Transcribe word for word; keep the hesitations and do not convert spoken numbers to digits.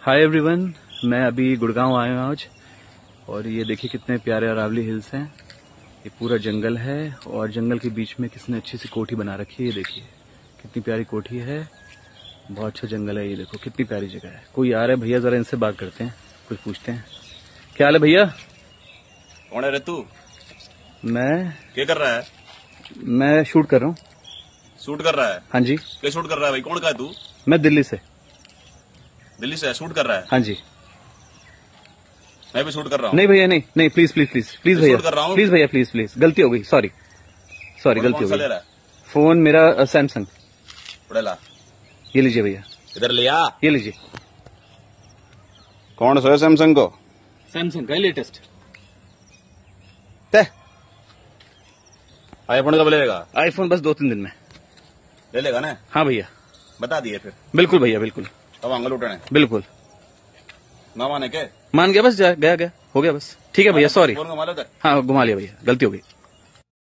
Hi everyone, मैं अभी गुड़गांव आया हूँ आज और ये देखिए कितने प्यारे अरावली हिल्स हैं। ये पूरा जंगल है और जंगल के बीच में किसने अच्छी सी कोठी बना रखी है। ये देखिए कितनी प्यारी कोठी है, बहुत अच्छा जंगल है। ये देखो कितनी प्यारी जगह है। कोई आ रहा है भैया, जरा इनसे बात करते हैं, कुछ पूछते हैं। क्या हाल है भैया? कौन है रे तू? मैं क्या कर रहा है? मैं शूट कर रहा हूँ। शूट कर रहा है? हाँ जी। क्या शूट कर रहा है भाई? कौन का है तू? मैं दिल्ली से। दिल्ली से शूट कर रहा है? हाँ जी। मैं भी शूट कर रहा हूँ। नहीं भैया, नहीं नहीं, प्लीज प्लीज प्लीज प्लीज भैया, शूट कर रहा हूँ। प्लीज भैया, प्लीज प्लीज, गलती हो गई, सॉरी सॉरी, गलती हो गई। फोन मेरा सैमसंग। उड़ेला, ये लीजिए भैया। इधर लिया, ये लीजिए। कौन सा है सैमसंग को? सैमसंग का लेटेस्ट। आईफोन कब लेगा? आईफोन बस दो तीन दिन में ले लेगा ना? हाँ भैया। बता दिए फिर। बिल्कुल भैया, बिल्कुल। अब आंगल उठाने बिल्कुल। ना माने के? मान गया, बस जा, गया गया हो गया बस। ठीक है भैया, सॉरी। फोन घुमा लो। हाँ घुमा लिया भैया, गलती हो गई।